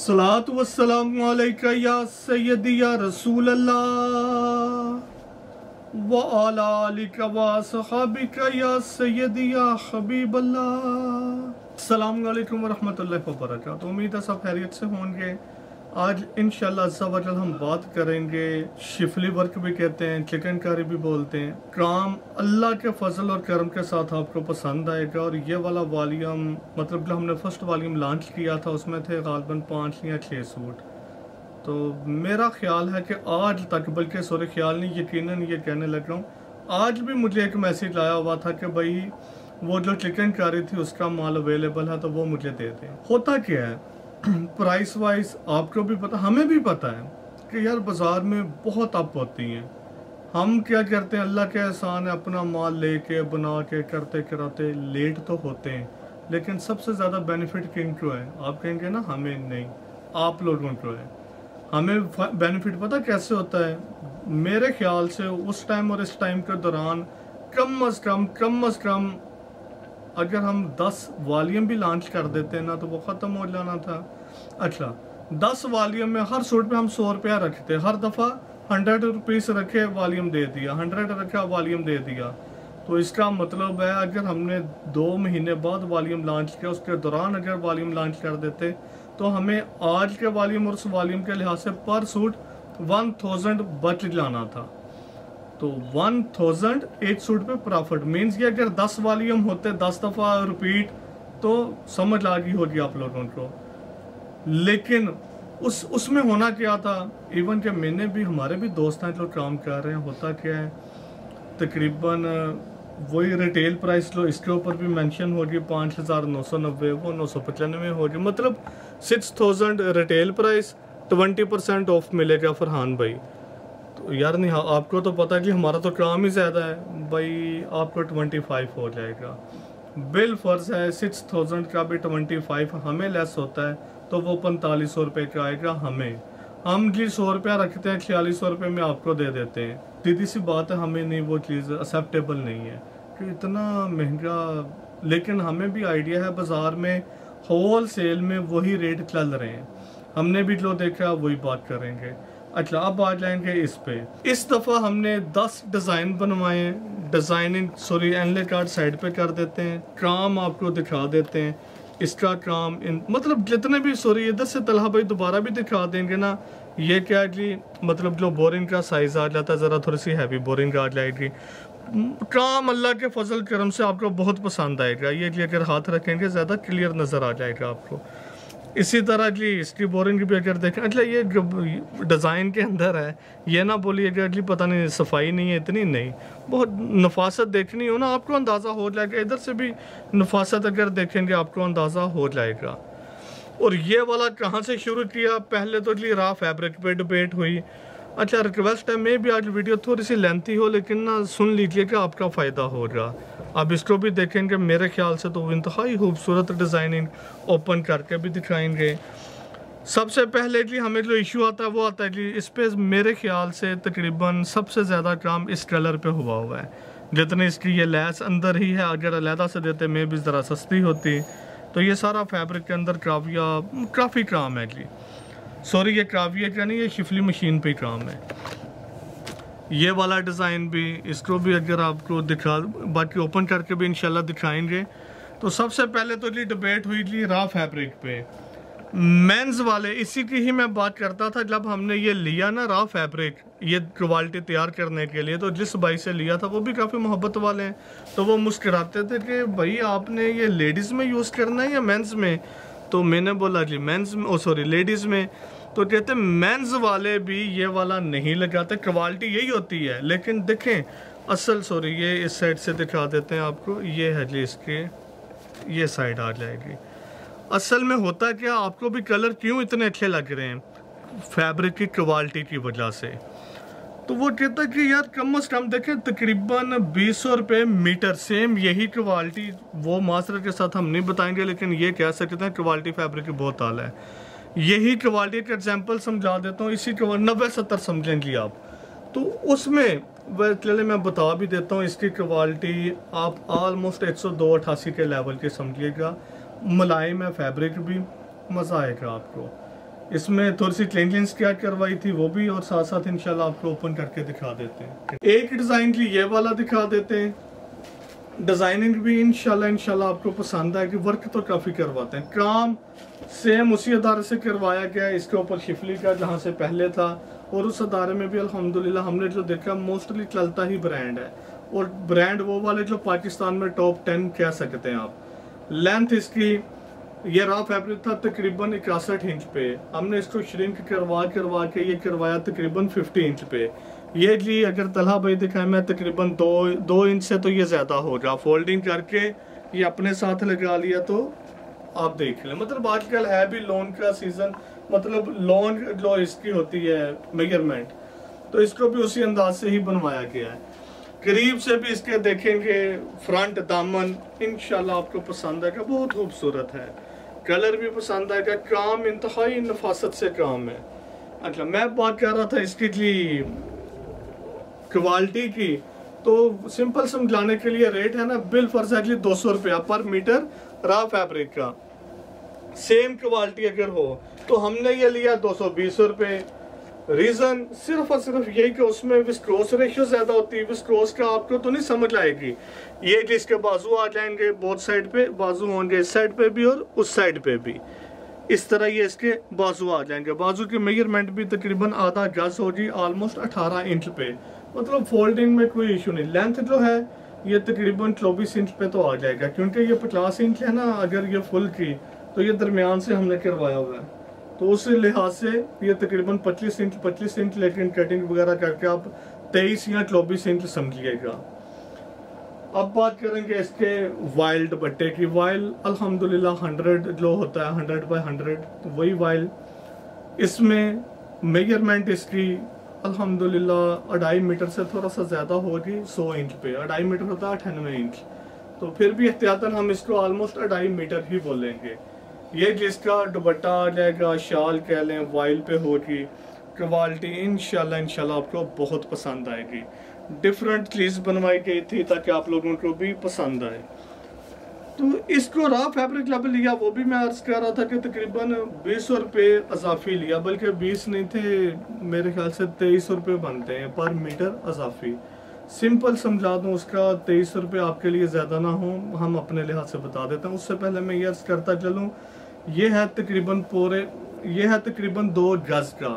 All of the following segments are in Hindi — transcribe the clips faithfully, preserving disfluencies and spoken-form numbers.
सलातु वस्सलामु अलैका या सय्यदी या रसूल अल्लाह व अला आलिका व असहाबिका या सय्यदी या हबीब अल्लाह। अस्सलामु अलैकुम व रहमतुल्लाहि व बरकातुहू। उम्मीद है सब खैरियत से होंगे। आज इंशाअल्लाह अज़्ज़ा व जल हम बात करेंगे, शिफली वर्क भी कहते हैं, चिकन कारी भी बोलते हैं। काम अल्लाह के फजल और करम के साथ आपको पसंद आएगा। और ये वाला वॉल्यूम मतलब जो हमने फर्स्ट वॉल्यूम लॉन्च किया था उसमें थे गालिबन पाँच या छः सूट। तो मेरा ख्याल है कि आज तक, बल्कि सॉरी ख्याल नहीं, यकीनन ये कहने लग रहा हूँ, आज भी मुझे एक मैसेज आया हुआ था कि भाई वो जो चिकन कारी थी उसका माल अवेलेबल है तो वो मुझे दे दें। होता क्या है, प्राइस वाइज आपको भी पता, हमें भी पता है कि यार बाज़ार में बहुत अप होती हैं। हम क्या करते हैं, अल्लाह के एहसान है, अपना माल लेके बना के करते कराते लेट तो होते हैं, लेकिन सबसे ज़्यादा बेनिफिट किनको है? आप कहेंगे ना हमें नहीं, आप लोगों को है। हमें बेनिफिट पता कैसे होता है? मेरे ख्याल से उस टाइम और इस टाइम के दौरान कम अज़ कम कम अज़ कम अगर हम दस वॉल्यूम भी लॉन्च कर देते हैं ना तो वो ख़त्म हो जाना था। अच्छा, दस वॉल्यूम में हर सूट पे हम सौ रुपया रखते, हर दफ़ा हंड्रेड रुपीज़ रखे वॉल्यूम दे दिया, हंड्रेड रखा वॉल्यूम दे दिया। तो इसका मतलब है अगर हमने दो महीने बाद वॉल्यूम लॉन्च किया, उसके दौरान अगर वॉल्यूम लॉन्च कर देते तो हमें आज के वॉल्यूम और उस वॉल्यूम के लिहाज से पर सूट वन थाउजेंड बच जाना था। तो वन थाउजेंड एक सूट पे प्रॉफिट मीन्स कि अगर दस वॉल्यूम होते, दस दफ़ा रिपीट, तो समझ आ गई होगी आप लोगों को। लेकिन उस उसमें होना क्या था, इवन कि मैंने भी, हमारे भी दोस्त हैं जो काम कर रहे हैं, होता क्या है तकरीबन वही रिटेल प्राइस लो, इसके ऊपर भी मेंशन होगी पाँच हज़ार नौ सौ नब्बे, वो नौ सौ पचानवे होगी, मतलब six thousand retail price, twenty percent off मिलेगा फरहान भाई। तो यार नहीं, हाँ आपको तो पता है कि हमारा तो काम ही ज़्यादा है भाई, आपको ट्वेंटी फाइव हो जाएगा। बिल फर्ज है सिक्स थाउजेंड का भी ट्वेंटी फाइव हमें लेस होता है तो वो पैंतालीस सौ रुपये का आएगा हमें। हम जी सौ रुपया रखते हैं, छियालीस सौ रुपये में आपको दे देते हैं। सीधी सी बात है, हमें नहीं, वो चीज़ एक्सेप्टेबल नहीं है कि इतना महंगा। लेकिन हमें भी आइडिया है बाज़ार में होल सेल में वही रेट चल रहे हैं, हमने भी जो देखा वही बात करेंगे। अच्छा, अब आ जाएंगे इस पे। इस दफ़ा हमने दस डिज़ाइन बनवाए, डिज़ाइनिंग सॉरी एनले कार्ड साइड पे कर देते हैं, काम आपको दिखा देते हैं। इसका काम इन मतलब जितने भी सॉरी इधर से तलहा भाई दोबारा भी दिखा देंगे ना। ये क्या जी, मतलब जो बोरिंग का साइज़ आ जाता है, ज़रा थोड़ी सी हैवी बोरिंग आ जाएगी। काम अल्लाह के फजल करम से आपको बहुत पसंद आएगा। ये जी अगर हाथ रखेंगे ज़्यादा क्लियर नज़र आ जाएगा आपको। इसी तरह जी इसकी बोरिंग भी अगर देखें, अच्छा ये डिज़ाइन के अंदर है, ये ना बोलिएगा जी पता नहीं सफाई नहीं है, इतनी नहीं, बहुत नफासत देखनी हो ना आपको अंदाज़ा हो जाएगा। इधर से भी नफासत अगर देखेंगे आपको अंदाज़ा हो जाएगा। और ये वाला कहाँ से शुरू किया, पहले तो जी रा फैब्रिक पे डिबेट हुई। अच्छा, रिक्वेस्ट है मे भी आज वीडियो थोड़ी सी लेंथी हो, लेकिन ना सुन लीजिए कि आपका फ़ायदा होगा। अब इसको भी देखेंगे, मेरे ख्याल से तो इंतहाई खूबसूरत डिज़ाइनिंग ओपन करके भी दिखाएंगे। सबसे पहले जी हमें जो इशू आता है वो आता है जी इस पे मेरे ख्याल से तकरीबन सबसे ज़्यादा काम इस कलर पे हुआ हुआ है। जितनी इसकी ये लैस अंदर ही है, अगर अलहदा से देते में भी ज़रा सस्ती होती। तो ये सारा फैब्रिक के अंदर काविया काफ़ी काम है जी, सॉरी ये काविया का नहीं, ये शिफली मशीन पे काम है। ये वाला डिज़ाइन भी, इसको भी अगर आपको दिखा, बाकी ओपन करके भी इंशाल्लाह दिखाएंगे। तो सबसे पहले तो जी डिबेट हुई जी रा फैब्रिक पे, मेंस वाले, इसी की ही मैं बात करता था जब हमने ये लिया ना रा फैब्रिक, ये क्वालिटी तैयार करने के लिए। तो जिस भाई से लिया था वो भी काफ़ी मोहब्बत वाले हैं, तो वो मुस्कुराते थे कि भाई आपने ये लेडीज़ में यूज़ करना है या मेंस में? तो मैंने बोला जी मेंस में, ओ सॉरी लेडीज़ में। तो कहते मेंस वाले भी ये वाला नहीं लगाते, क्वालिटी यही होती है। लेकिन देखें असल, सॉरी ये इस साइड से दिखा देते हैं आपको, ये है जी इसके, ये साइड आ जाएगी। असल में होता क्या, आपको भी कलर क्यों इतने अच्छे लग रहे हैं, फैब्रिक की क्वालिटी की वजह से। तो वो कहता कि यार कम अज़ कम देखें तकरीबन बीस सौ रुपये मीटर, सेम यही क्वालिटी, वो मास्टर के साथ हम नहीं बताएंगे, लेकिन ये कह सकते हैं क्वालिटी फैब्रिक की बहुत आला है। यही क्वालिटी का एग्जांपल समझा देता हूँ, इसी को नब्बे सत्तर समझेंगे आप। तो उसमें वह चले मैं बता भी देता हूँ, इसकी क्वालिटी आप आलमोस्ट एक सौ दो अठासी के लेवल के समझिएगा। मुलायम है फैब्रिक भी, मज़ा आएगा आपको। इसमें थोड़ी सी क्लीनलिंग क्या करवाई थी वो भी, और साथ साथ इंशाल्लाह आपको ओपन करके दिखा देते हैं। एक डिज़ाइन की ये वाला दिखा देते हैं, डिज़ाइनिंग भी इंशाल्लाह इंशाल्लाह आपको पसंद आएगी। वर्क तो काफ़ी करवाते हैं, काम सेम उसी अदारे से करवाया गया है। इसके ऊपर शिफली का जहाँ से पहले था, और उस अदारे में भी अल्हम्दुलिल्लाह हमने जो देखा मोस्टली चलता ही ब्रांड है, और ब्रांड वो वाले जो पाकिस्तान में टॉप टेन कह सकते हैं आप। लेंथ इसकी, ये रॉ फैब्रिक था तकरीबन इकसठ इंच पे, हमने इसको श्रिंक करवा करवा के ये करवाया तकरीबन पचास इंच पे। ये जी अगर तलहा भाई दिखाए मैं तकरीबन दो दो इंच से तो ये ज़्यादा होगा। फोल्डिंग करके ये अपने साथ लगा लिया तो आप देख लें। मतलब आजकल है भी लोन का सीज़न, मतलब लोन जो इसकी होती है मेजरमेंट, तो इसको भी उसी अंदाज से ही बनवाया गया है। करीब से भी इसके देखेंगे फ्रंट दामन इंशाल्लाह आपको पसंद आएगा, बहुत खूबसूरत है, कलर भी पसंद आएगा, काम इंतहाई नफासत से काम है। अच्छा, मैं बात कर रहा था इसकी जी क्वालिटी की, तो सिंपल समझाने के लिए रेट है ना बिल फॉर दो सौ रुपया पर मीटर रॉ फैब्रिक का। सेम क्वालिटी अगर हो तो हमने ये लिया दो सौ बीस रुपये। रीजन सिर्फ और सिर्फ यही कि उसमें विस्कोस रेशियो ज्यादा होती है। विस्कोस का आपको तो नहीं समझ आएगी। ये कि इसके बाजू आ जाएंगे, बोथ साइड पे बाजू होंगे, इस साइड पे भी और उस साइड पे भी, इस तरह ये इसके बाजू आ जाएंगे। बाजू की मेजरमेंट भी तकरीबन आधा गज होगी, ऑलमोस्ट अठारह इंच पे, मतलब फोल्डिंग में कोई इशू नहीं। लेंथ जो है ये तकरीबन चौबीस इंच पे तो आ जाएगा, क्योंकि ये पचास इंच है ना, अगर ये फुल की तो ये दरमियान से हमने करवाया हुआ है, तो उस लिहाज से ये तकरीबन पच्चीस इंच पच्चीस इंच लेकिन कटिंग वगैरह करके आप तेईस या चौबीस इंच समझिएगा। अब बात करेंगे इसके वाइल्ड दुपट्टे की। वाइल अल्हम्दुलिल्लाह हंड्रेड जो होता है हंड्रेड बाई हंड्रेड, तो वही वाइल। इसमें मेजरमेंट इसकी अल्हम्दुलिल्लाह अढ़ाई मीटर से थोड़ा सा ज़्यादा होगी, सौ इंच पे। अढ़ाई मीटर होता है अठानवे इंच, तो फिर भी एहतियातन हम इसको ऑलमोस्ट अढ़ाई मीटर ही बोलेंगे। ये जिसका दुपट्टा आ जाएगा, शाल कह लें, वाइल पे होगी, क्वालिटी इंशाल्लाह इंशाल्लाह आपको बहुत पसंद आएगी। डिफरेंट चीज़ बनवाई गई थी ताकि आप लोगों को भी पसंद आए। तो इसको रॉ फैब्रिक लेवल लिया, वो भी मैं अर्ज कर रहा था कि तकरीबन बीस रुपये अजाफी लिया, बल्कि बीस नहीं थे, मेरे ख्याल से तेईस रुपये बनते हैं पर मीटर अजाफी। सिंपल समझा दूँ, उसका तेईस रुपये आपके लिए ज़्यादा ना हो, हम अपने लिहाज से बता देते हैं। उससे पहले मैं ये अर्ज करता चलूँ, ये है तकरीबन पूरे ये है तकरीबन दो गज का,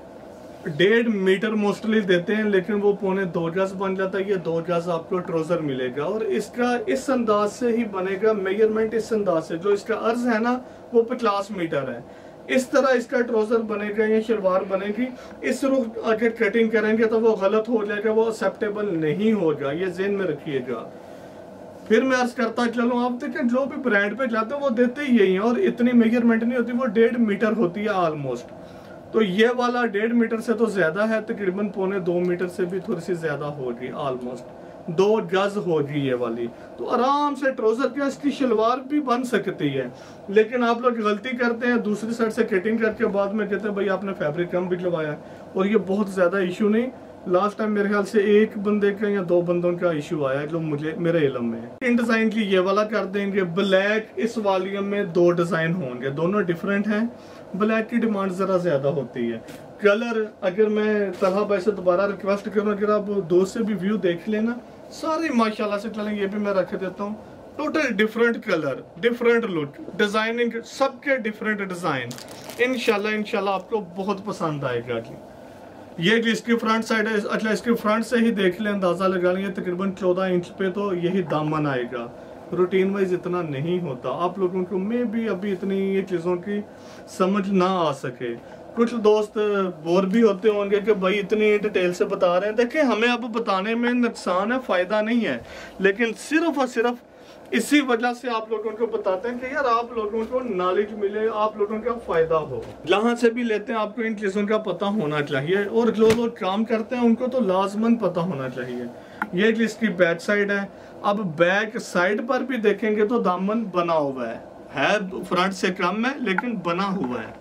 डेढ़ मीटर मोस्टली देते हैं, लेकिन वो पौने दो गज बन जाता है। ये दो गज आपको ट्राउजर मिलेगा, और इसका इस अंदाज से ही बनेगा। मेजरमेंट इस अंदाज से, जो इसका अर्ज है ना वो पचास मीटर है, इस तरह इसका ट्राउजर बनेगा या शलवार बनेगी। इस रुख अगर कटिंग करेंगे तो वो गलत हो जाएगा, वो एक्सेप्टेबल नहीं होगा, ये ज़हन में रखिएगा। फिर मैं अर्ज करता चलूँ, आप देखें जो भी ब्रांड पे जाते हैं वो देते ही यही है, और इतनी मेजरमेंट नहीं होती, वो डेढ़ मीटर होती है ऑलमोस्ट। तो ये वाला डेढ़ मीटर से तो ज्यादा है, तकरीबन पौने दो मीटर से भी थोड़ी सी ज्यादा होगी, ऑलमोस्ट दो गज होगी ये वाली। तो आराम से ट्राउजर के इसकी शलवार भी बन सकती है। लेकिन आप लोग गलती करते हैं, दूसरी साइड से कटिंग करके बाद में कहते हैं भाई आपने फैब्रिक कम भी लगवाया, और ये बहुत ज्यादा इशू नहीं। लास्ट टाइम मेरे ख्याल से एक बंदे का या दो बंदों का इशू आया जो मुझे मेरे इल्म में है। इन डिजाइन की ये वाला कर देंगे ब्लैक। इस वॉल्यूम में दो डिजाइन होंगे, दोनों डिफरेंट हैं। ब्लैक की डिमांड जरा ज्यादा होती है। कलर अगर मैं तलहा भाई से दोबारा रिक्वेस्ट करूँ, अगर आप दो से भी व्यू देख लेना, सारे माशाल्लाह से चलें। ये भी मैं रख देता हूँ, total different colour, different look, designing, सबके डिफरेंट डिजाइन। इंशाल्लाह इंशाल्लाह आपको बहुत पसंद आएगा जी। ये इसकी फ्रंट साइड है। अच्छा, इसके फ्रंट से ही देख लें, अंदाजा लगा लेंगे, तकरीबन चौदह इंच पे तो यही दामन आएगा। रूटीन वाइज इतना नहीं होता, आप लोगों को में भी अभी इतनी ये चीज़ों की समझ ना आ सके। कुछ दोस्त बोर भी होते होंगे कि भाई इतनी डिटेल से बता रहे हैं। देखिए, हमें अब बताने में नुकसान है, फ़ायदा नहीं है, लेकिन सिर्फ और सिर्फ इसी वजह से आप लोगों को बताते हैं कि यार आप लोगों को नॉलेज मिले, आप लोगों का फायदा हो। जहाँ से भी लेते हैं आपको इन चीज़ों का पता होना चाहिए, और जो लोग काम करते हैं उनको तो लाजमन पता होना चाहिए। ये जिसकी बैक साइड है। अब बैक साइड पर भी देखेंगे तो दामन बना हुआ है, है फ्रंट से कम है लेकिन बना हुआ है।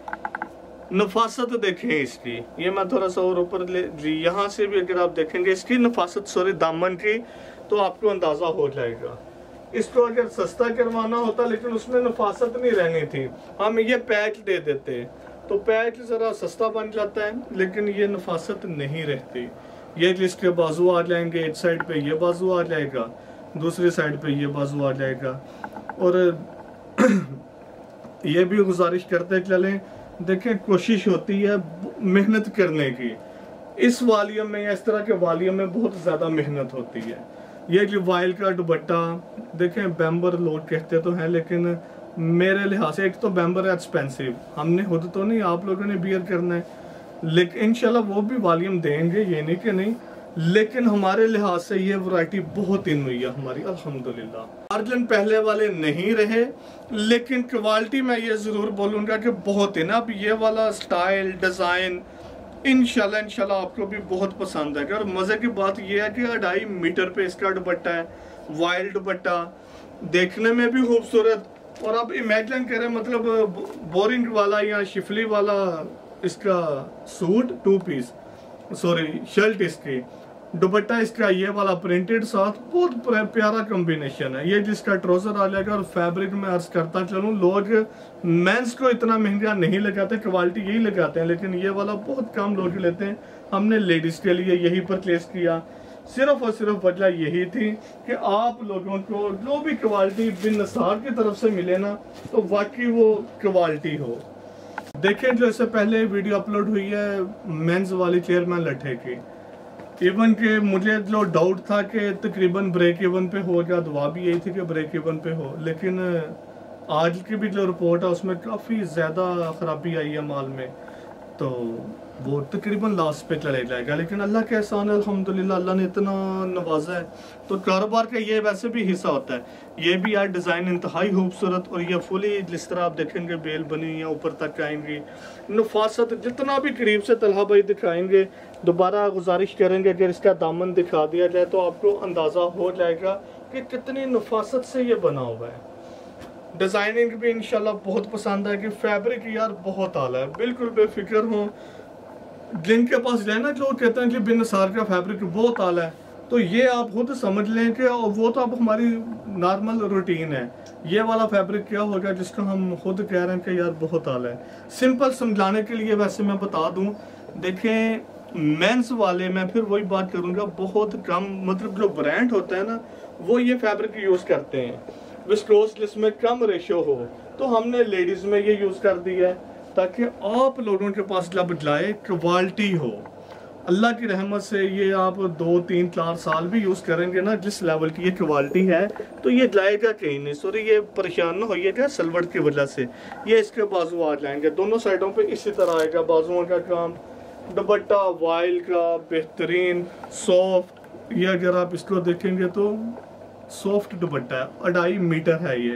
नफासत देखें इसकी, ये मैं थोड़ा सा और ऊपर ले, यहाँ से भी अगर आप देखेंगे इसकी नफासत, सॉरी दामन की, तो आपको अंदाजा हो जाएगा। इसको अगर सस्ता करवाना होता लेकिन उसमें नफासत नहीं रहनी थी, हम ये पैक दे देते, तो तो पैच ज़रा सस्ता बन जाता है लेकिन ये नफासत नहीं रहती। ये जिसके बाजू आ जाएंगे, एक साइड पे ये बाजू आ जाएगा, दूसरी साइड पे ये बाजू आ जाएगा। और ये भी गुजारिश करते चलें, देखें कोशिश होती है मेहनत करने की। इस वॉल्यूम में या इस तरह के वॉल्यूम में बहुत ज़्यादा मेहनत होती है। ये जो वाइल का दुपट्टा देखें, बैम्बर लोग कहते तो हैं लेकिन मेरे लिहाज से एक तो बैम्बर है एक्सपेंसिव, हमने खुद तो नहीं, आप लोगों ने बियर करना है, लेकिन इंशाल्लाह वो भी वॉल्यूम देंगे, ये नहीं कि नहीं, लेकिन हमारे लिहाज से ये वैरायटी बहुत इन हुई है हमारी अल्हम्दुलिल्लाह। मार्जिन पहले वाले नहीं रहे लेकिन क्वालिटी मैं ये ज़रूर बोलूँगा कि बहुत है ना। अब ये वाला स्टाइल डिज़ाइन इंशाल्लाह इंशाल्लाह आपको भी बहुत पसंद आएगा। और मज़े की बात यह है कि अढ़ाई मीटर पे इसका दुपट्टा है, वाइल्ड दुपट्टा, देखने में भी खूबसूरत। और आप इमेजिन करें मतलब बोरिंग वाला या शिफली वाला इसका suit, two piece sorry shirt, इसकी दुपट्टा इसका ये वाला प्रिंटेड साथ, बहुत प्यारा कॉम्बिनेशन है। ये जिसका ट्राउजर आ जाएगा। और फैब्रिक में अर्ज करता चलूँ, लोग मेंस को इतना महंगा नहीं लगाते, क्वालिटी यही लगाते हैं, लेकिन ये वाला बहुत कम लोग लेते हैं। हमने लेडीज के लिए यही परचेज किया, सिर्फ और सिर्फ वजह यही थी कि आप लोगों को जो भी क्वालिटी बिन नसार की तरफ से मिले ना, तो वाकई वो क्वालिटी हो। देखें जो इससे पहले वीडियो अपलोड हुई है मेंस वाली चेयरमैन लट्ठे की, इवन के मुझे जो डाउट था कि तकरीबन ब्रेक इवन पे हो, या दुआ भी यही थी कि ब्रेक इवन पे हो, लेकिन आज की भी जो रिपोर्ट है उसमें काफ़ी ज़्यादा ख़राबी आई है माल में, तो वो तकरीबन लास्ट पे चले जाएगा। लेकिन अल्लाह के एहसान है अल्हम्दुलिल्लाह, अल्लाह ने इतना नवाजा है। तो कारोबार का ये वैसे भी हिस्सा होता है। ये भी यार डिज़ाइन इंतहाई खूबसूरत, और ये फुली जिस तरह आप देखेंगे बेल बनी या ऊपर तक आएंगी, नफासत जितना भी करीब से तलहा भाई दिखाएंगे। दोबारा गुजारिश करेंगे अगर इसका दामन दिखा दिया जाए तो आपको अंदाज़ा हो जाएगा कि कितनी नफासत से ये बना हुआ है। डिज़ाइनिंग भी इंशाल्लाह बहुत पसंद है कि फैब्रिक यार बहुत आला है, बिल्कुल बेफिक्र हो। जिनके पास जाए ना जो कहते हैं कि बिन नसार का फैब्रिक बहुत आला है, तो ये आप खुद समझ लें कि वो तो अब हमारी नॉर्मल रूटीन है। ये वाला फैब्रिक क्या होगा जिसको हम खुद कह रहे हैं कि यार बहुत आला है। सिंपल समझाने के लिए वैसे मैं बता दूं, देखें मेंस वाले में फिर वही बात करूंगा, बहुत कम मतलब जो ब्रांड होता है ना वो ये फैब्रिक यूज़ करते हैं विस्कोस जिसमें कम रेशियो हो, तो हमने लेडीज़ में ये यूज़ कर दिया है ताकि आप लोगों के पास जब जाए क्वालिटी हो। अल्लाह की रहमत से ये आप दो तीन चार साल भी यूज़ करेंगे ना, जिस लेवल की ये क्वालिटी है तो ये जाएगा कहीं नहीं। सॉरी ये परेशान ना होइएगा सलवट की वजह से। ये इसके बाजू आ जाएंगे, दोनों साइडों पे इसी तरह आएगा बाजुओं का काम। दुपट्टा वाइल का बेहतरीन सॉफ्ट, ये अगर आप इसको देखेंगे तो सॉफ्ट दुपट्टा है, अढ़ाई मीटर है ये।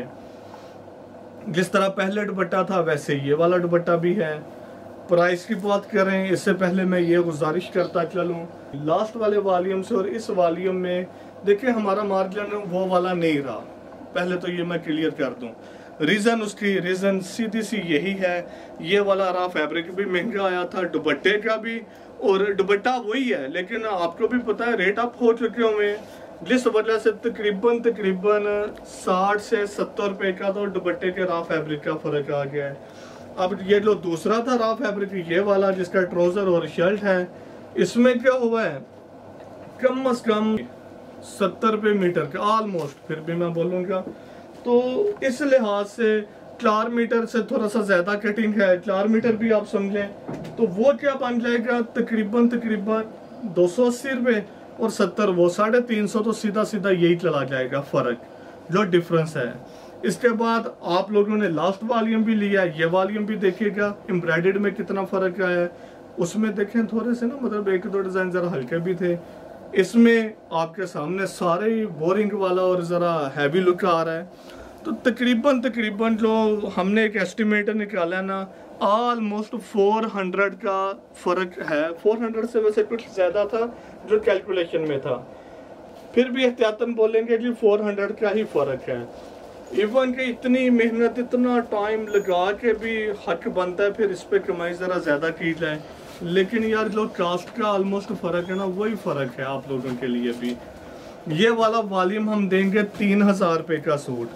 जिस तरह पहले दुपट्टा था वैसे ये वाला दुपट्टा भी है। प्राइस की बात करें इससे पहले मैं ये गुजारिश करता चलूँ, लास्ट वाले वॉल्यूम से और इस वॉल्यूम में देखिए हमारा मार्जिन वो वाला नहीं रहा। पहले तो ये मैं क्लियर कर दूं, रीज़न उसकी रीज़न सीधी सी यही है, ये वाला रहा फैब्रिक भी महंगा आया था, दुपट्टे का भी, और दुपट्टा वही है लेकिन आपको भी पता है रेट अप हो चुके हुए हैं, जिस वजह से तकरीबन तकरीबन साठ से सत्तर रुपए का तो दुपट्टे के रॉ फैब्रिक का फ़र्क आ गया है। अब ये जो दूसरा था रॉ फैब्रिक ये वाला जिसका ट्राउज़र और शर्ट है, इसमें क्या हुआ है कम अज कम सत्तर रुपये मीटर का ऑलमोस्ट, फिर भी मैं बोलूँगा तो इस लिहाज से चार मीटर से थोड़ा सा ज़्यादा कटिंग है, चार मीटर भी आप समझें तो वो क्या बन जाएगा तकरीबन तकरीबन दो सौ अस्सी रुपये और सत्तर वो साढ़े तीन सौ, तो सीधा सीधा यही चला जाएगा फ़र्क जो डिफरेंस है। इसके बाद आप लोगों ने लास्ट वॉल्यूम भी लिया, ये वॉल्यूम भी देखिएगा एम्ब्रॉयडर्ड में कितना फ़र्क आया है। उसमें देखें थोड़े से ना मतलब एक दो डिज़ाइन ज़रा हल्के भी थे, इसमें आपके सामने सारे बोरिंग वाला और ज़रा हैवी लुक आ रहा है। तो तकरीबन तकरीबन जो हमने एक एस्टिमेट निकाला ना ऑलमोस्ट चार सौ का फ़र्क है। चार सौ से वैसे कुछ ज़्यादा था जो कैलकुलेशन में था, फिर भी एहतियातन बोलेंगे कि चार सौ का ही फ़र्क है। इवन कि इतनी मेहनत इतना टाइम लगा के भी हक बनता है फिर इस पर कमाई ज़रा ज़्यादा की जाए, लेकिन यार जो कास्ट का ऑलमोस्ट फ़र्क है ना वही फ़र्क है आप लोगों के लिए भी। ये वाला वॉल्यूम हम देंगे तीन हज़ार रुपये का सूट,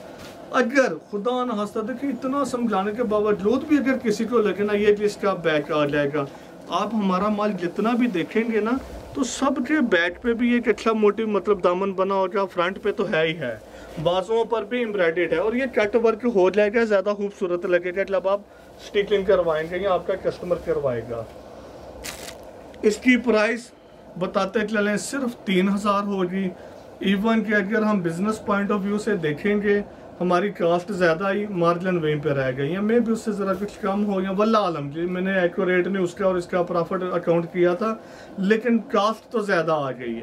अगर खुदा न खास्ता देखिए इतना समझाने के बावजूद भी अगर किसी को लगे ना ये कि इसका बैक आ जाएगा, आप हमारा माल जितना भी देखेंगे ना तो सबके बैक पे भी एक अच्छा मोटिव मतलब दामन बना होगा, फ्रंट पे तो है ही है, बाजुओं पर भी एम्ब्रॉयडर्ड है और ये कट वर्क हो जाएगा, ज़्यादा खूबसूरत लगेगा जब आप स्टिचिंग करवाएंगे या आपका कस्टमर करवाएगा। इसकी प्राइस बताते चलें सिर्फ तीन हज़ार होगी। इवन कि अगर हम बिजनेस पॉइंट ऑफ व्यू से देखेंगे हमारी कास्ट ज़्यादा ही, मार्जिन वहीं पे रह गई है, मैं भी उससे ज़रा कुछ कम हो गया वल्ला आलम जी, मैंने एक्यूरेट नहीं उसका और इसका प्रॉफिट अकाउंट किया था, लेकिन कास्ट तो ज़्यादा आ गई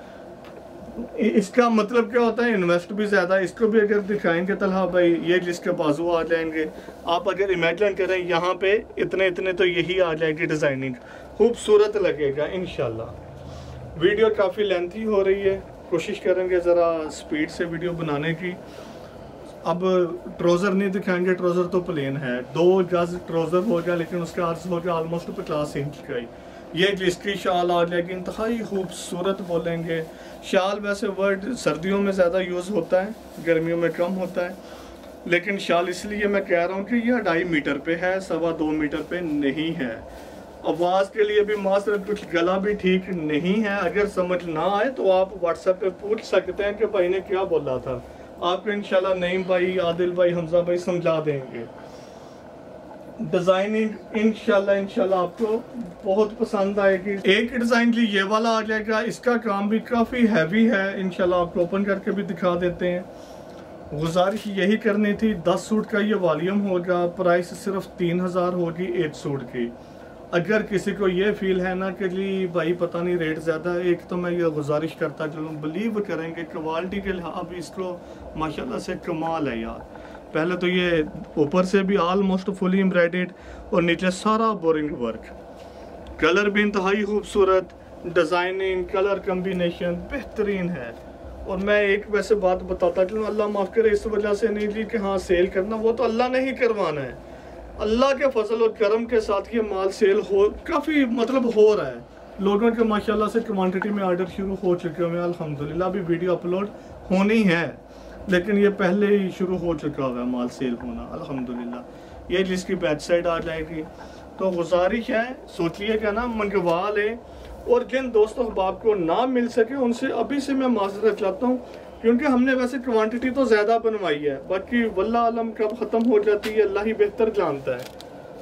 है। इसका मतलब क्या होता है, इन्वेस्ट भी ज़्यादा। इसको भी अगर दिखाएंगे तलहा भाई ये जिसके बाजू आ जाएंगे, आप अगर इमेजिन करें यहाँ पे इतने इतने तो यही आ जाएगी डिज़ाइनिंग, खूबसूरत लगेगा इंशाल्लाह। वीडियो काफ़ी लेंथी हो रही है, कोशिश करेंगे ज़रा स्पीड से वीडियो बनाने की। अब ट्राउज़र नहीं दिखाएंगे, ट्राउज़र तो प्लेन है, दो गज ट्राउज़र हो गया लेकिन उसका अर्ज हो गया ऑलमोस्ट पचास इंच का ही। ये जिसकी शाल आ जाएगी इंतहाई खूबसूरत बोलेंगे। शाल वैसे वर्ड सर्दियों में ज़्यादा यूज़ होता है, गर्मियों में कम होता है, लेकिन शाल इसलिए मैं कह रहा हूँ कि यह ढाई मीटर पे है, सवा दो मीटर पे नहीं है। आवाज़ के लिए भी मास्टर कुछ गला भी ठीक नहीं है, अगर समझ ना आए तो आप व्हाट्सएप पे पूछ सकते हैं कि भाई ने क्या बोला था, आपको इंशाल्लाह नईम भाई, आदिल भाई, हमजा भाई समझा देंगे। डिजाइनिंग इंशाल्लाह इंशाल्लाह आपको बहुत पसंद आएगी। एक डिजाइन जी ये वाला आ जाएगा, इसका काम भी काफी हैवी है, इंशाल्लाह आपको ओपन करके भी दिखा देते हैं। गुजारिश यही करनी थी, दस सूट का ये वॉल्यूम होगा, प्राइस सिर्फ तीन हजार होगी एक सूट की। अगर किसी को ये फील है ना कि जी भाई पता नहीं रेट ज़्यादा है, एक तो मैं ये गुजारिश करता चलूँ, बिलीव करेंगे क्वालिटी के लिहाज भी इसको माशाल्लाह से कमाल है यार। पहले तो ये ऊपर से भी ऑलमोस्ट फुली एम्ब्रॉयडर्ड और नीचे सारा बोरिंग वर्क, कलर भी इंतहाई खूबसूरत, डिज़ाइनिंग कलर कम्बिनेशन बेहतरीन है। और मैं एक वैसे बात बताता चलूँ, अल्लाह माफ़ करे इस वजह से नहीं जी कि हाँ सेल करना, वो तो अल्लाह ने ही करवाना है, अल्लाह के फजल और करम के साथ ये माल सेल हो काफ़ी मतलब हो रहा है, लोगों के माशाल्लाह से क्वांटिटी में ऑर्डर शुरू हो चुके हैं अल्हम्दुलिल्लाह। अभी वीडियो अपलोड होनी है लेकिन ये पहले ही शुरू हो चुका हुआ है माल सेल होना अल्हम्दुलिल्लाह। ये जिसकी वेबसाइट आ जाएगी, तो गुजारिश है सोचिएगा ना, मंगवा लें। और जिन दोस्तों अहबाब को ना मिल सके उनसे अभी से मैं माजरत चाहता हूँ, क्योंकि हमने वैसे क्वांटिटी तो ज़्यादा बनवाई है, बाकी वल्लाह आलम कब ख़त्म हो जाती है अल्लाह ही बेहतर जानता है।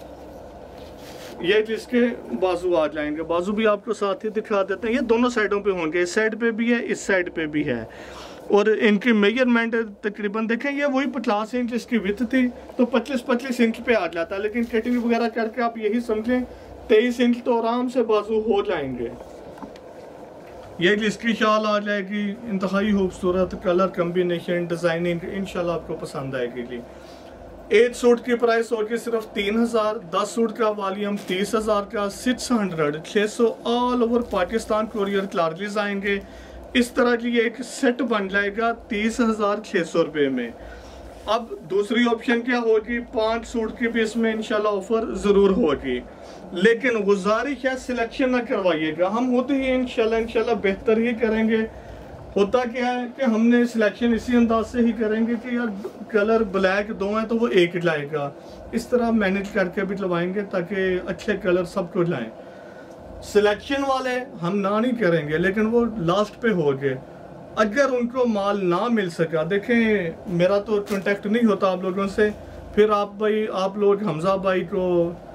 ये जिसके बाजू आ जाएंगे, बाजू भी आपको साथ ही दिखा देते हैं, ये दोनों साइडों पे होंगे, इस साइड पे भी है इस साइड पे भी है। और इनकी मेजरमेंट तकरीबन देखें, ये वही पचास इंच इसकी विथ थी तो पच्चीस पच्चीस इंच पे आ जाता है, लेकिन कटिंग वगैरह करके आप यही समझें तेईस इंच तो आराम से बाजू हो जाएंगे। ये जिसकी शाल आ जाएगी इंतहाई खूबसूरत, कलर कम्बिनेशन डिज़ाइनिंग इंशाल्लाह आपको पसंद आएगी जी। एक सूट की प्राइस होगी सिर्फ तीन हज़ार, दस सूट का वॉल्यूम तीस हज़ार का, सिक्स हंड्रेड छः सौ all over Pakistan courier charges आएंगे। इस तरह की एक सेट बन जाएगा तीस हज़ार छः सौ रुपये में। अब दूसरी ऑप्शन क्या होगी, पांच सूट की भी इसमें इंशाल्लाह ऑफर ज़रूर होगी, लेकिन गुजारिश है सिलेक्शन ना करवाइएगा, हम होते ही इंशाल्लाह इंशाल्लाह बेहतर ही करेंगे। होता क्या है कि हमने सिलेक्शन इसी अंदाज से ही करेंगे कि यार कलर ब्लैक दो हैं तो वो एक लाएगा, इस तरह मैनेज करके भी लवाएंगे ताकि अच्छे कलर सबको लाएं। सिलेक्शन वाले हम ना नहीं करेंगे, लेकिन वो लास्ट पे हो गए। अगर उनको माल ना मिल सका, देखें मेरा तो कांटेक्ट नहीं होता आप लोगों से, फिर आप भाई आप लोग हमजा भाई को,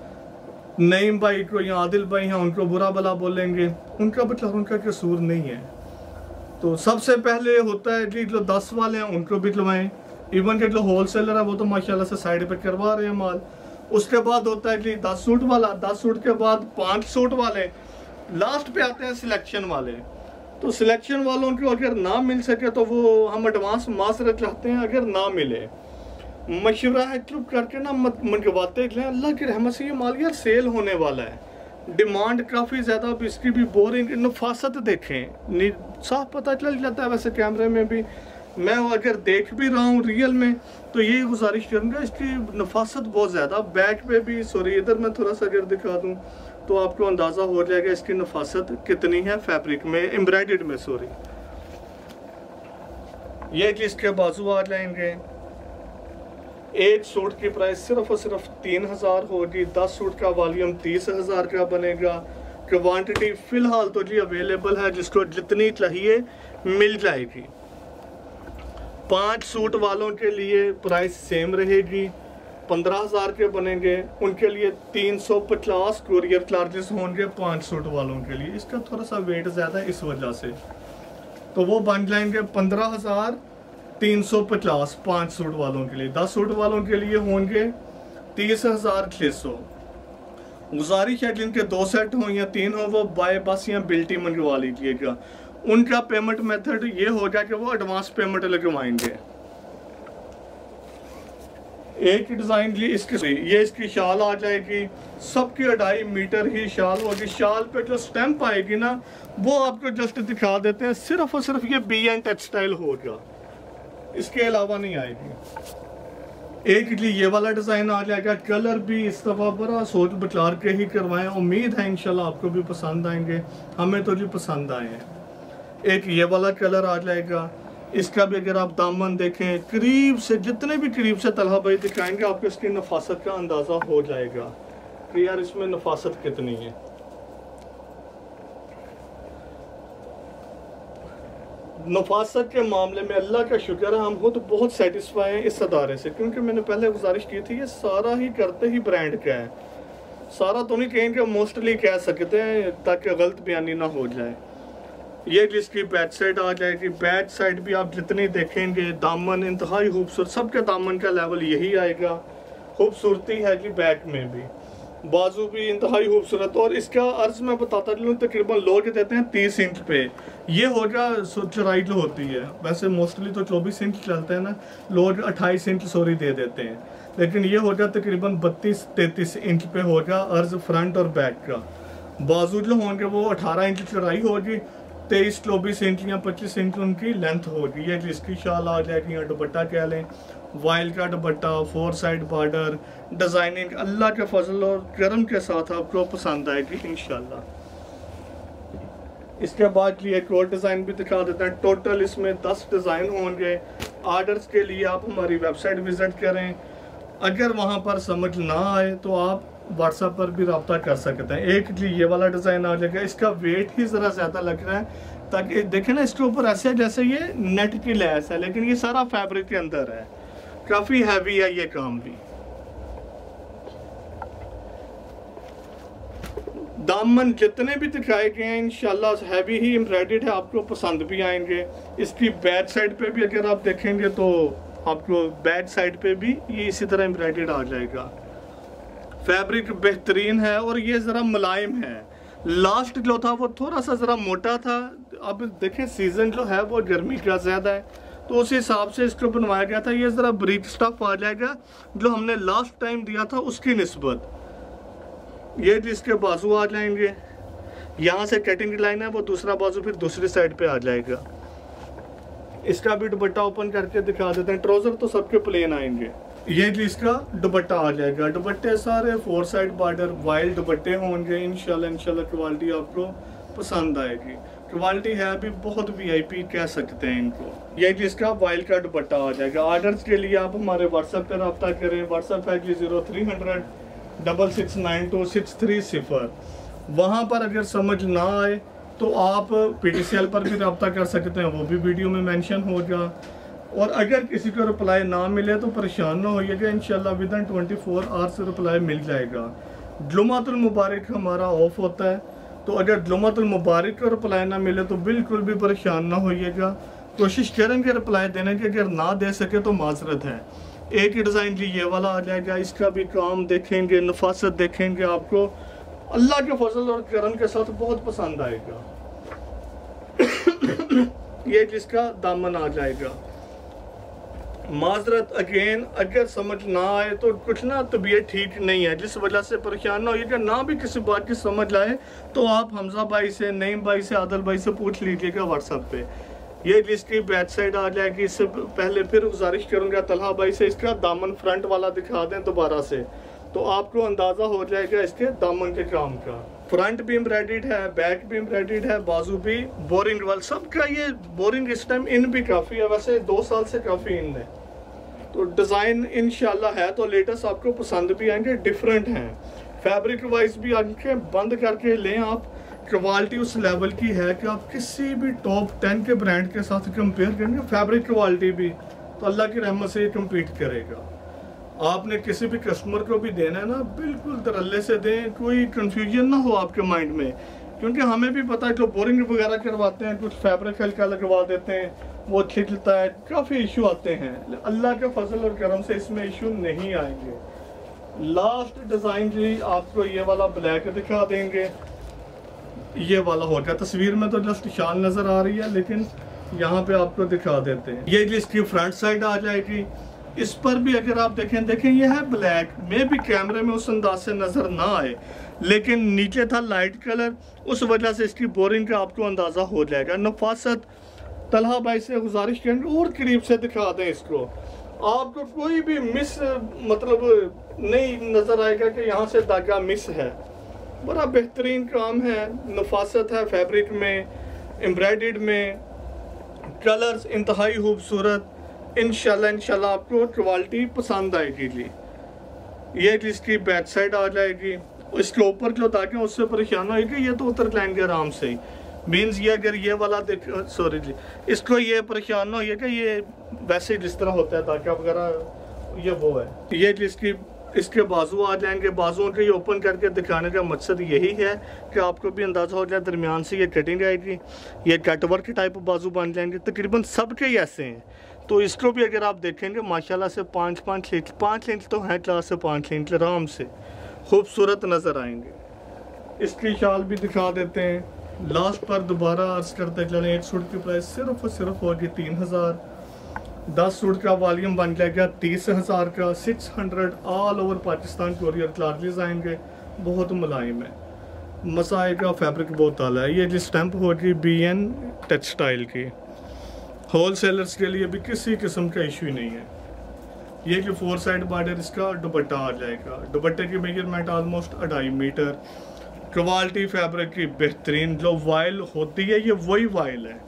नईम भाई को या आदिल भाई हैं उनको बुरा भला बोलेंगे, उनका मतलब उनका कसूर नहीं है। तो सबसे पहले होता है कि जो दस वाले हैं उनको भी लवाएं, इवन के जो होलसेलर है वो तो माशाल्लाह से साइड पे करवा रहे हैं माल। उसके बाद होता है कि दस सूट वाला, दस सूट के बाद पाँच सूट वाले, लास्ट पे आते हैं सिलेक्शन वाले। तो सिलेक्शन वालों को अगर ना मिल सके तो वो हम एडवांस माजरत चाहते हैं, अगर ना मिले मशवरा है चुप करके ना मत मंगवाते जाएं। अल्लाह की रहमत से ये माल यार सेल होने वाला है, डिमांड काफ़ी ज़्यादा, अब इसकी भी बोरिंग नफासत देखें, साफ पता चल जाता है। वैसे कैमरे में भी मैं अगर देख भी रहा हूँ रियल में तो यही गुजारिश करूँगा, इसकी नफासत बहुत ज़्यादा। बैक पे भी सॉरी इधर मैं थोड़ा सा अगर दिखा दूँ तो आपको अंदाज़ा हो जाएगा इसकी नफासत कितनी है फैब्रिक में, एम्ब्रॉयडर्ड में सॉरी। ये कि इसके बाजू आ जाएंगे, एक सूट की प्राइस सिर्फ और सिर्फ तीन हज़ार होगी। दस सूट का वॉल्यूम तीस हज़ार का बनेगा। क्वांटिटी फ़िलहाल तो जी अवेलेबल है, जिसको जितनी चाहिए मिल जाएगी। पाँच सूट वालों के लिए प्राइस सेम रहेगी, पंद्रह हज़ार के बनेंगे। उनके लिए तीन सौ पचास कुरियर चार्जेस होंगे पाँच सूट वालों के लिए। इसका थोड़ा सा वेट ज़्यादा है इस वजह से, तो वो बन जाएंगे पंद्रह हज़ार तीन सौ पचास पाँच सूट वालों के लिए। दस सूट वालों के लिए होंगे तीस हज़ार छः सौ। गुजारिश है जिनके दो सेट हों या तीन हो वो बाय बस या बिल्टी मंगवा लीजिएगा। उनका पेमेंट मेथड ये होगा कि वो एडवांस पेमेंट लगवाएंगे। एक डिज़ाइन ली इसकी, ये इसकी शाल आ जाएगी। सबकी अढ़ाई मीटर ही शाल होगी। शाल पे जो स्टैंप आएगी ना वो आपको जस्ट दिखा देते हैं, सिर्फ और सिर्फ ये बी एंड टेक्सटाइल होगा, इसके अलावा नहीं आएगी। एक जी ये वाला डिज़ाइन आ जाएगा। कलर भी इस दफ़ा बड़ा सोच विचार के ही करवाएं। उम्मीद है इंशाल्लाह आपको भी पसंद आएंगे, हमें तो जी पसंद आए हैं। एक ये वाला कलर आ जाएगा। इसका भी अगर आप दामन देखें करीब से, जितने भी करीब से तलहा भाई दिखाएंगे आपको इसकी नफासत का अंदाज़ा हो जाएगा कि यार इसमें नफासत कितनी है। नफासत के मामले में अल्लाह का शुक्र है, हम खुद बहुत सेटिस्फाई हैं इस अदारे से, क्योंकि मैंने पहले गुजारिश की थी ये सारा ही करते ही ब्रांड का है। सारा तो नहीं कहेंगे, मोस्टली कह सकते हैं ताकि गलत बयानी ना हो जाए। ये जिसकी बैक साइड आ जाएगी। बैक साइड भी आप जितनी देखेंगे दामन इंतहाई खूबसूरत, सबके दामन का लेवल यही आएगा। खूबसूरती है जी बैक में भी, बाजू भी इंतहाई खूबसूरत। और इसका अर्ज मैं बताता चलूँ, तकरीबन लोग देते हैं तीस इंच पे। ये होगा चौड़ाई जो होती है, वैसे मोस्टली तो चौबीस इंच चलते हैं ना, लोग अट्ठाईस इंच सॉरी दे देते हैं, लेकिन ये होगा तकरीबन बत्तीस तैंतीस इंच पे होगा अर्ज फ्रंट और बैक का। बाजू जो होंगे वो अठारह इंच चौड़ाई होगी, तेईस चौबीस इंच या पच्चीस इंच उनकी लेंथ होगी। ये जिसकी शाल आ जाएगी या दुपट्टा कह लें, वाइल्ड का dupatta, four side border, designing अल्लाह के फजल और करम के साथ आपको पसंद आएगी इंशाल्लाह। इसके बाद लिए एक और डिज़ाइन भी दिखा देते हैं। टोटल इसमें दस डिज़ाइन होंगे। आर्डर्स के लिए आप हमारी वेबसाइट विजिट करें। अगर वहाँ पर समझ ना आए तो आप व्हाट्सएप पर भी रब्ता कर सकते हैं। एक जी ये वाला डिज़ाइन आ जाएगा। इसका वेट ही ज़रा ज़्यादा लग रहा है, ताकि देखें ना इसके ऊपर ऐसे जैसे ये नेट की लैस है, लेकिन ये सारा फैब्रिक के अंदर है। काफ़ी हैवी है ये काम भी। दामन जितने भी दिखाए गए हैं इंशाल्लाह हैवी ही एम्ब्रॉयडर्ड है, आपको पसंद भी आएंगे। इसकी बैक साइड पे भी अगर आप देखेंगे तो आपको बैक साइड पे भी ये इसी तरह एम्ब्रॉयडर्ड आ जाएगा। फैब्रिक बेहतरीन है और ये ज़रा मुलायम है। लास्ट जो था वो थोड़ा सा ज़रा मोटा था। अब देखें सीज़न जो है वो गर्मी का ज़्यादा है, तो उस हिसाब से इसको बनवाया गया था। ये ज़रा ब्रीक स्टफ आ जाएगा जो हमने लास्ट टाइम दिया था उसकी निस्बत। ये जिसके बाजू आ जाएंगे, यहाँ से कटिंग लाइन है, वो दूसरा बाजू फिर दूसरी साइड पे आ जाएगा। इसका भी दुपट्टा ओपन करके दिखा देते हैं। ट्राउज़र तो सबके प्लेन आएंगे। ये भी इसका दुपट्टा आ जाएगा। दुपट्टे सारे फोर साइड बॉर्डर वाइल्ड दुपट्टे होंगे। इंशाल्लाह इंशाल्लाह क्वालिटी आपको पसंद आएगी। क्वालिटी है अभी बहुत वीआईपी कह सकते हैं इनको। ये भी इसका वाइल्ड का दुपट्टा आ जाएगा। ऑर्डर्स के लिए आप हमारे व्हाट्सएप पर रब्ता करें। व्हाट्सएप है कि zero three hundred double six nine two six three सिफर। वहाँ पर अगर समझ ना आए तो आप पी टी सी एल पर भी रब्ता कर सकते हैं, वो भी वीडियो में मेंशन होगा। और अगर किसी को रिप्लाई ना मिले तो परेशान ना होइएगा, इंशाल्लाह within twenty four hours reply मिल जाएगा। जुमातुल मुबारक हमारा ऑफ होता है, तो अगर जुमातुल मुबारक को रिप्लाई ना मिले तो बिल्कुल भी परेशान ना होइएगा। कोशिश करेंगे रिप्लाई देने की, अगर ना दे सके तो माजरत है। एक ही डिज़ाइन जी ये वाला आ जाएगा। इसका भी काम देखेंगे, नफासत देखेंगे, आपको अल्लाह के फजल और करम के साथ बहुत पसंद आएगा। ये जिसका दामन आ जाएगा। माजरत अगेन, अगर समझ ना आए तो कुछ ना तबीयत ठीक नहीं है जिस वजह से परेशान ना होइएगा। ना भी किसी बात की समझ आए तो आप हमजा भाई से, नईम भाई से, आदल भाई से पूछ लीजिएगा व्हाट्सएप पे। ये जिसकी बैक साइड आ जाएगी। इससे पहले फिर गुजारिश करूँगा तलहा भाई से इसका दामन फ्रंट वाला दिखा दें दोबारा से, तो आपको अंदाज़ा हो जाएगा इसके दामन के काम का। फ्रंट भी एम्ब्रॉयडर्ड है, बैक भी एम्ब्रॉयडर्ड है, बाजू भी बोरिंग वाल सबका। ये बोरिंग इस टाइम इन भी काफ़ी है, वैसे दो साल से काफ़ी इन है, तो डिज़ाइन इंशाल्लाह है तो लेटेस्ट, आपको पसंद भी आएंगे, डिफरेंट हैं। फैब्रिक वाइज भी आंखें बंद करके लें आप, क्वालिटी उस लेवल की है कि आप किसी भी टॉप टेन के ब्रांड के साथ कंपेयर करेंगे, फैब्रिक क्वालिटी भी, तो अल्लाह की रहमत से ये कम्पीट करेगा। आपने किसी भी कस्टमर को भी देना है ना, बिल्कुल तरल्ले से दें, कोई कंफ्यूजन ना हो आपके माइंड में, क्योंकि हमें भी पता है जो बोरिंग वगैरह करवाते हैं, कुछ फैब्रिक हल्का लगवा देते हैं, वो छिलता है, काफ़ी इशू आते हैं। अल्लाह के फजल और करम से इसमें इशू नहीं आएंगे। लास्ट डिज़ाइन जी आपको ये वाला ब्लैक दिखा देंगे, ये वाला हो गया। तस्वीर में तो जस्ट शाल नज़र आ रही है, लेकिन यहाँ पे आपको दिखा देते हैं। ये इसकी फ्रंट साइड आ जाएगी। इस पर भी अगर आप देखें देखें ये है ब्लैक, में भी कैमरे में उस अंदाज से नज़र ना आए, लेकिन नीचे था लाइट कलर, उस वजह से इसकी बोरिंग का आपको अंदाज़ा हो जाएगा। नफासत तलहा भाई से गुजारिश करेंगे और करीब से दिखा दें इसको, आपको कोई भी मिस मतलब नहीं नज़र आएगा कि यहाँ से धागा मिस है। बड़ा बेहतरीन काम है, नफासत है फैब्रिक में, एम्ब्रॉयडर्ड में, कलर्स इंतहाई खूबसूरत। इंशाल्लाह इंशाल्लाह आपको क्वालिटी पसंद आएगी जी। ये इसकी बैक साइड आ जाएगी, इसके ऊपर जो धागे उससे परेशान होएगी, ये तो उतर जाएंगे आराम से ही। मीन्स ये अगर ये वाला देख, सॉरी जी, इसको ये परेशान ना होइएगा, ये वैसे जिस तरह होता है धागा वगैरह, ये वो है। ये इसकी इसके बाजू आ जाएंगे, बाजुओं के ये ओपन करके दिखाने का मकसद यही है कि आपको भी अंदाज़ा हो जाए। दरमियान से ये कटिंग आएगी, ये कट वर्क टाइप बाजू बन जाएंगे, तकरीबन सबके ही ऐसे हैं। तो इसको भी अगर आप देखेंगे माशाल्लाह से पाँच पाँच इंच पाँच इंच तो हैं, क्लास से पाँच इंच आराम से खूबसूरत नज़र आएंगे। इसकी शाल भी दिखा देते हैं। लास्ट पर दोबारा अर्ज करते चलें, एक सूट की प्राइस सिर्फ और सिर्फ होगी तीन हज़ार। दस सूट का वॉल्यूम बन जाएगा तीस हज़ार का। Six hundred all over Pakistan courier charges आएंगे। बहुत मुलायम है, मसा आएगा, फैब्रिक बहुत आला है। ये जो स्टैंप होगी बी एन टेक्सटाइल की, होल सेलर्स के लिए भी किसी किस्म का इशू नहीं है। ये कि फोर साइड बॉर्डर इसका दुपट्टा आ जाएगा। दुपट्टे की मेजरमेंट ऑलमोस्ट अढ़ाई मीटर। क्वालिटी फैब्रिक की बेहतरीन, जो वाइल होती है ये वही वाइल है।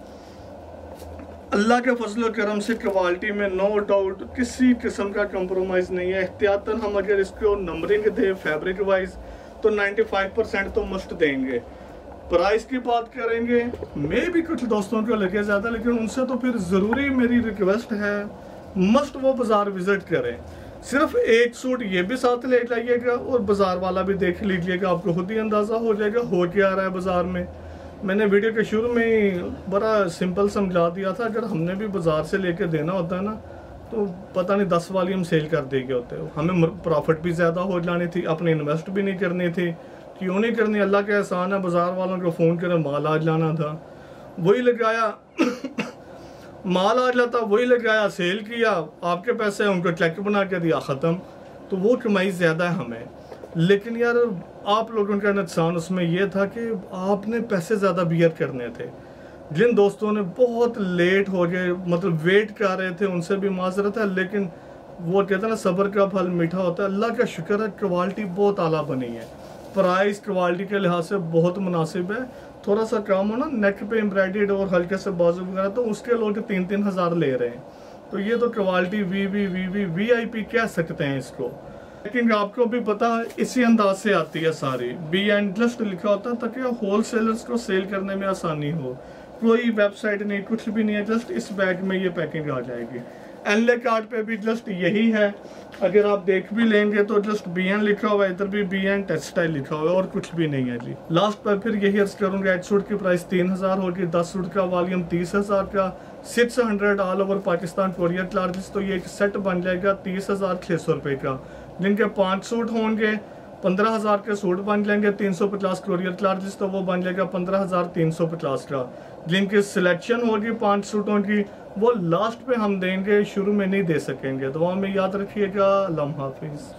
अल्लाह के फजल करम से क्वालिटी में नो डाउट किसी किस्म का कंप्रोमाइज़ नहीं है। एहतियातन हम अगर इसको नंबरिंग दें फैब्रिक वाइज तो पचानवे परसेंट तो मस्ट देंगे। प्राइस की बात करेंगे, मैं भी कुछ दोस्तों को लगे ज़्यादा, लेकिन उनसे तो फिर ज़रूरी मेरी रिक्वेस्ट है मस्ट वो बाज़ार विज़िट करें। सिर्फ एक सूट ये भी साथ ले जाइएगा और बाज़ार वाला भी देख लीजिएगा, आपको खुद ही अंदाज़ा हो जाएगा हो क्या रहा है बाज़ार में। मैंने वीडियो के शुरू में ही बड़ा सिंपल समझा दिया था, अगर हमने भी बाज़ार से लेके देना होता है ना तो पता नहीं दस वाली सेल कर देंगे होते, हमें प्रॉफिट भी ज़्यादा हो जानी थी, अपनी इन्वेस्ट भी नहीं करनी थी। क्यों नहीं करनी, अल्लाह का एहसान है, बाज़ार वालों को फ़ोन कर माल आज लाना था, वही लगाया माल आज लाता वही लगाया, सेल किया, आपके पैसे उनको चेक बना के दिया, ख़त्म। तो वो कमाई ज़्यादा है हमें। लेकिन यार आप लोगों का नुकसान उसमें यह था कि आपने पैसे ज़्यादा बियर करने थे। जिन दोस्तों ने बहुत लेट हो गए, मतलब वेट कर रहे थे, उनसे भी माजरत है, लेकिन वो कहते हैं ना सब्र का फल मीठा होता है। अल्लाह का शुक्र है क्वालिटी बहुत आला बनी है, प्राइस क्वालिटी के लिहाज से बहुत मुनासिब है। थोड़ा सा काम हो ना नेक पे एम्ब्रॉयडर्ड और हल्के से बाजू वगैरह, तो उसके लोग तीन तीन हज़ार ले रहे हैं। तो ये तो quality V V V V V I P कह सकते हैं इसको। लेकिन आपको भी पता है इसी अंदाज से आती है सारी, बी एंड जस्ट लिखा होता है ताकि होल सेलर्स को सेल करने में आसानी हो। कोई वेबसाइट नहीं, कुछ भी नहीं है, जस्ट इस बैग में ये पैकिंग आ जाएगी। एनले कार्ड पे भी जस्ट यही है, अगर आप देख भी लेंगे तो जस्ट बी एन लिखा हुआ है, इधर भी बी एन टेक्सटाइल लिखा हुआ है, और कुछ भी नहीं है जी। लास्ट पर फिर यही अर्ज करूँगा, एक सूट की प्राइस तीन हज़ार होगी, दस सूट का वॉल्यूम तीस हज़ार का, six hundred all over Pakistan courier charges. तो ये एक सेट बन जाएगा तीस हज़ार छः सौ रुपये का, जिनके पाँच सूट होंगे पंद्रह हज़ार के सूट बन जाएंगे, तीन सौ पचास कोरियर चार्जेस, तो वो बन जाएगा पंद्रह हज़ार तीन सौ पचास का। जिनकी सिलेक्शन होगी पाँच सूटों की वो लास्ट पे हम देंगे, शुरू में नहीं दे सकेंगे। दुआ में याद रखिएगा। अल्लाह हाफिज़।